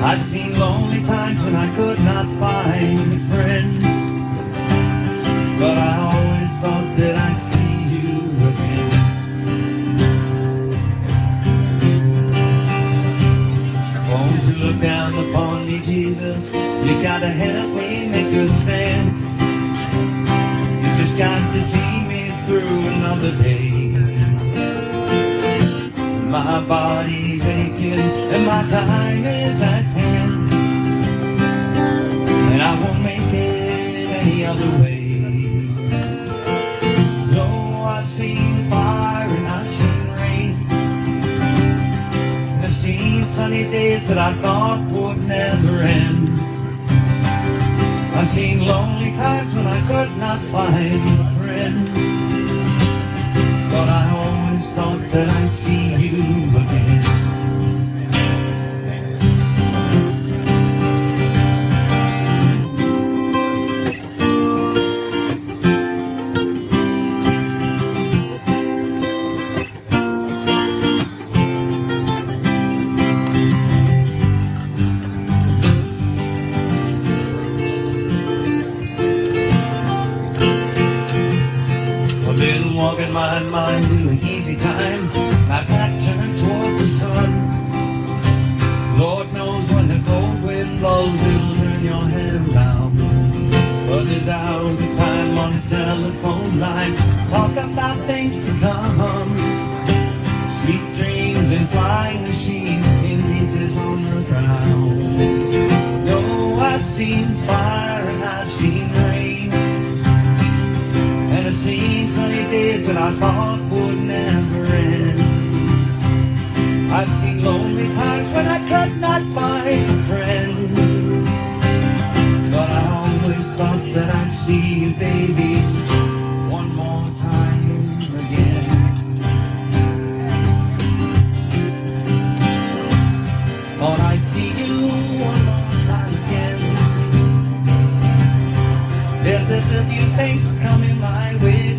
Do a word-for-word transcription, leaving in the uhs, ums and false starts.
I've seen lonely times when I could not find a friend, but I always thought that I'd see you again. Won't you look down upon me, Jesus? You gotta help me make a stand. You just got to see me through another day. My body's aching and my time is at hand, and I won't make it any other way. No, I've seen fire and I've seen rain, and I've seen sunny days that I thought would never end. I've seen lonely times when I could not find a friend, but I always thought that I'd see you again. I've been walking my mind to an easy time, my back turned toward the sun. Lord knows when the cold wind blows, it'll turn your head around. But there's hours of time on the telephone line, talk about things to come. Sweet dreams and flying machines in pieces on the ground. No, I've seen fire and I've seen rain, and I've seen sunny days that I thought would never end. I've seen lonely times when I could not find a friend, but I always thought that I'd see you, baby, one more time again. Thought I'd see you one more time again. There's just a few things coming my way